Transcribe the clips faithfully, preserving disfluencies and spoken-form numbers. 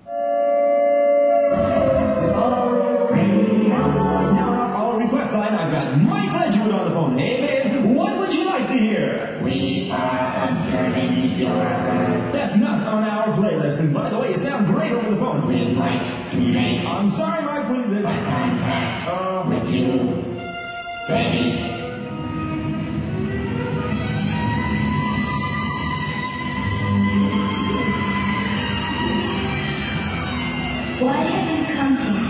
We are observing your Earth. That's not on our playlist. And by the way, you sound great over the phone. We'd like to make I'm sorry, Mike, please. This... contact uh... with you. Ready? Why have you come here?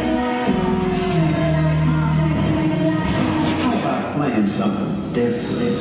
Something different.